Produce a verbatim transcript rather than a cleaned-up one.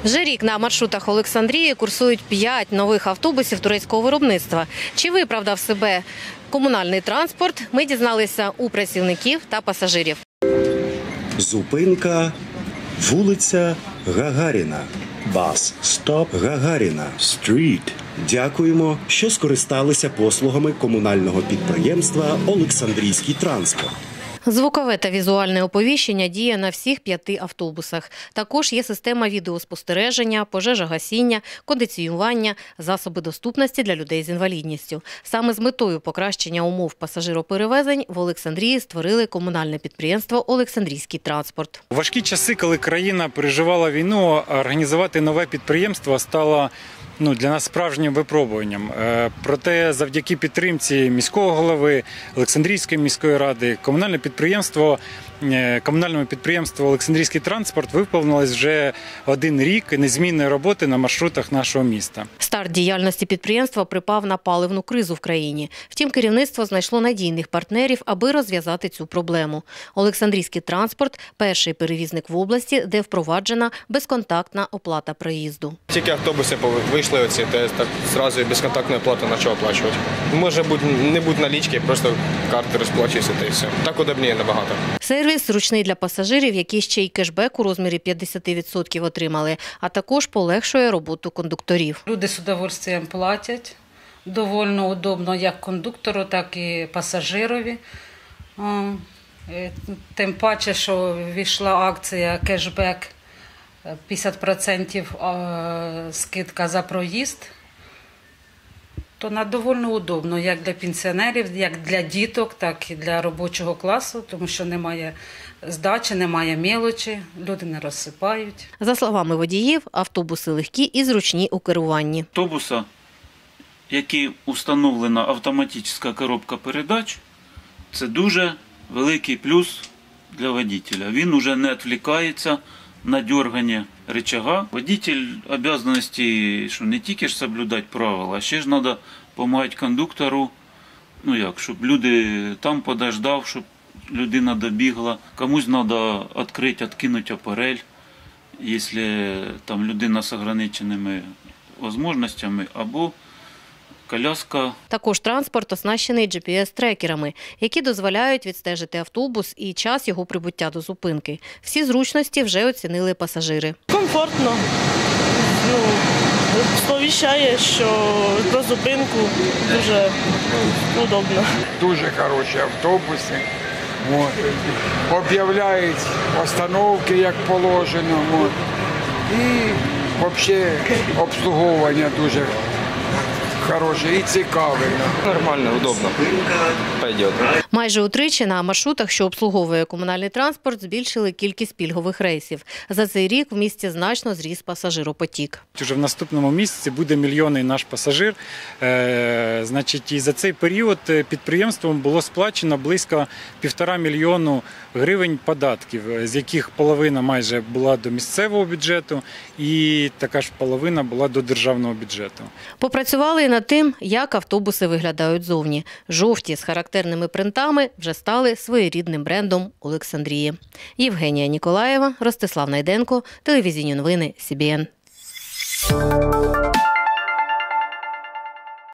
Вже рік на маршрутах Олександрії курсують п'ять нових автобусів турецького виробництва. Чи виправдав себе комунальний транспорт, ми дізналися у працівників та пасажирів. Зупинка, вулиця Гагаріна. Бас стоп Гагаріна. Стріт. Дякуємо, що скористалися послугами комунального підприємства «Олександрійський транспорт». Звукове та візуальне оповіщення діє на всіх п'яти автобусах. Також є система відеоспостереження, пожежогасіння, кондиціювання, засоби доступності для людей з інвалідністю. Саме з метою покращення умов пасажироперевезень в Олександрії створили комунальне підприємство «Олександрійський транспорт». У важкі часи, коли країна переживала війну, організувати нове підприємство стало Ну, для нас справжнім випробуванням. Проте завдяки підтримці міського голови, Олександрійської міської ради, комунальне підприємство, комунальному підприємству «Олександрійський транспорт» виповнилось вже один рік незмінної роботи на маршрутах нашого міста. Старт діяльності підприємства припав на паливну кризу в країні. Втім, керівництво знайшло надійних партнерів, аби розв'язати цю проблему. «Олександрійський транспорт» – перший перевізник в області, де впроваджена безконтактна оплата проїзду. Тільки автобуси вийшли оці, то я так одразу безконтактну оплату почав оплачувати. Може бути, не бути налічки, просто карти розплачуюся та і все. Так удобніше набагато. Сервіс зручний для пасажирів, які ще й кешбек у розмірі п'ятдесят відсотків отримали, а також полегшує роботу кондукторів. Люди з удовольствием платять, доволі удобно як кондуктору, так і пасажирові. Тим паче, що ввійшла акція кешбек, п'ятдесят відсотків скидка за проїзд, то на доволі удобно, як для пенсіонерів, як для діток, так і для робочого класу, тому що немає здачі, немає мелочі, люди не розсипають. За словами водіїв, автобуси легкі і зручні у керуванні. Автобуси, які встановлена автоматична коробка передач, це дуже великий плюс для водителя. Він вже не відволікається на дергання рычага. Водитель обов'язаності, що не тільки ж соблюдати правила, а ще ж треба допомагати кондуктору, ну як, щоб люди там подождав, щоб людина добігла. Комусь треба відкрити, відкинути апарель, якщо там людина з ограниченими можливостями, або коляска. Також транспорт оснащений джі пі ес-трекерами, які дозволяють відстежити автобус і час його прибуття до зупинки. Всі зручності вже оцінили пасажири. Комфортно. Ну, сповіщає, що про зупинку дуже удобно. Дуже хороші автобуси. От. Об'являють остановки, як положено. От. І взагалі обслуговування дуже хороше і цікаве. Нормально, удобно. Пойдет. Майже утричі на маршрутах, що обслуговує комунальний транспорт, збільшили кількість пільгових рейсів. За цей рік в місті значно зріс пасажиропотік. Уже в наступному місяці буде мільйонний наш пасажир. Е, значить, і за цей період підприємством було сплачено близько півтора мільйону гривень податків, з яких половина майже була до місцевого бюджету і така ж половина була до державного бюджету. Попрацювали і над тим, як автобуси виглядають зовні. Жовті з характерними принтами вже стали своєрідним брендом Олександрії. Євгенія Ніколаєва, Ростислав Найденко, телевізійні новини Сі Бі Ен.